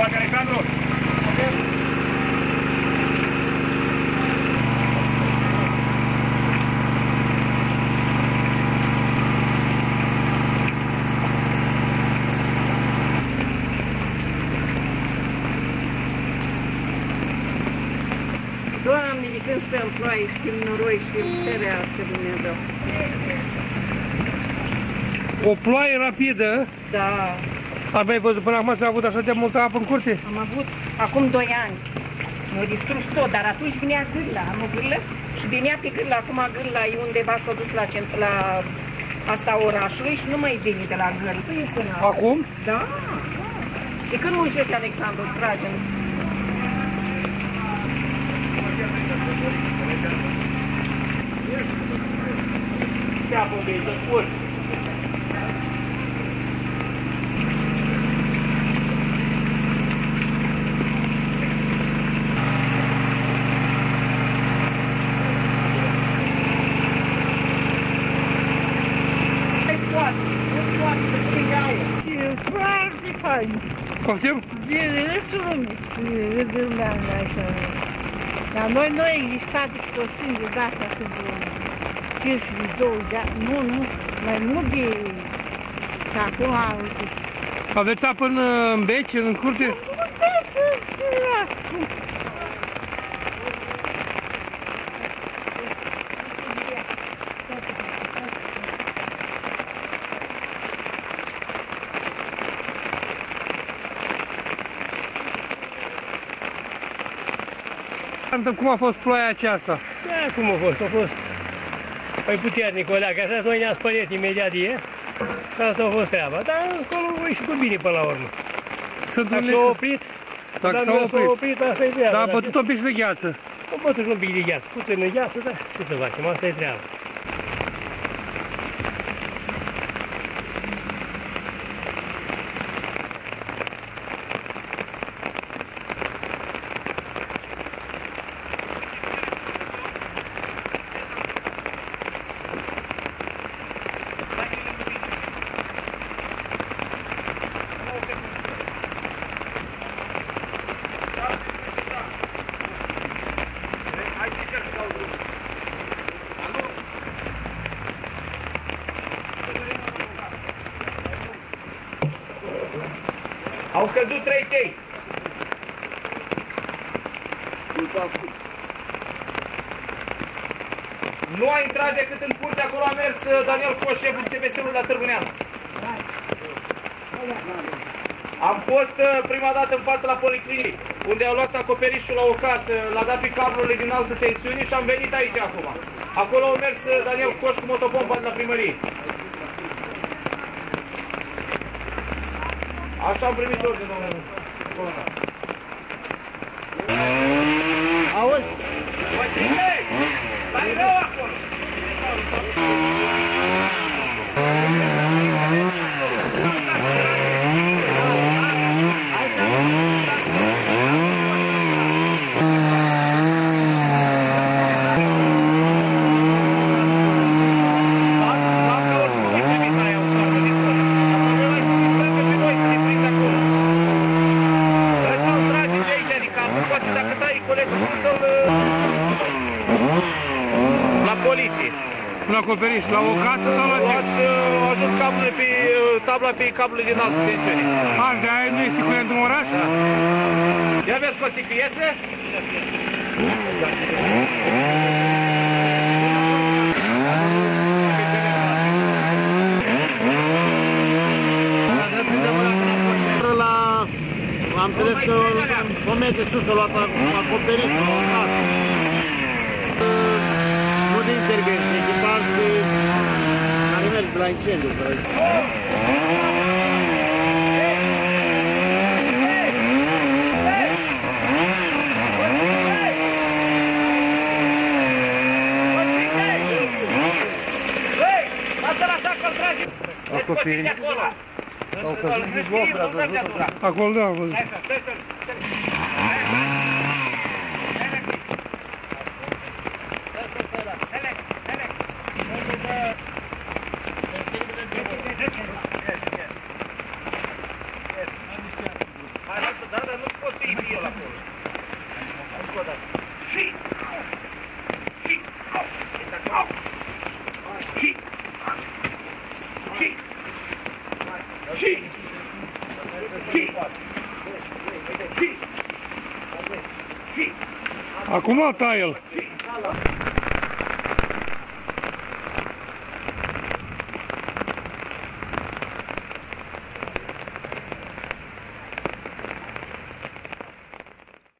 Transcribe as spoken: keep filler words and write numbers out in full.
spate, Alexandru! Doamne, de când stă în ploaie, știm noroi, știm ferească, Dumnezeu. O ploaie rapidă? Da. Aveai văzut până acum s-a avut așa de multă apă în curte? Am avut acum doi ani. Mi-a distrus tot, dar atunci vinea gârla, am o gârlă și venea pe gârlă. Acum gârla e undeva s-a dus la, centru, la asta orașului și nu mai vine de la gârlă. Acum? Da, da. De când muncește Alexandru, tragem? Ceapă de aici, scurt. Foarte fain. Poftim? Zilele sunt râdârmeană așa. Dar noi nu exista decât o singură dată când cincisprezece douăzeci de ani. Nu, nu, mai mult de... Și acum uite. Aveți apă în, în beci, în curte? Cum a fost ploaia aceasta? Da, cum a fost? A fost mai puternic o leacă, așa noi ne-a spărit imediat de ea. Asta a fost treaba, dar acolo e și cu bine până la urmă. Dacă s-a oprit, dacă s-a oprit, oprit, asta e treaba. Dar a bătut un pic de gheață. A bătut un pic de gheață, putem în gheață, dar ce să facem, asta e treaba. Au căzut trei tei. Nu a intrat decât în curte, acolo a mers Daniel Coș, șeful S V S-ului la Târgu Neamț. Am fost prima dată în față la policlinic, unde au luat acoperișul la o casă, l-a dat pe cablurile din altă tensiune și am venit aici acum. Acolo a mers Daniel Coș cu motopompa de la primărie. Așa am primit ordine, domnule. Auzi? Uite! Stai rău acolo! Un acoperiș, la o casă sau la ce? Ați ajuns cablurile pe tabla pe cablurile din altă tensiune. Aș, de aia nu este curent în oraș? Da. Ia vezi, Costi, că iese? Am înțeles că o metru sus a luat acoperișul la o casă. Nu de intervenție, echipaj de care merg de la incendiu. Acoperiș. Au căzut din bloc, a văzut. Acolo da, am văzut. Hai, lasă Da, dar nu pot să iei el acolo. Încă o dată. Și! Și! Este acolo. Și! Și! Și! Și! Și! Și! Acum taie-l.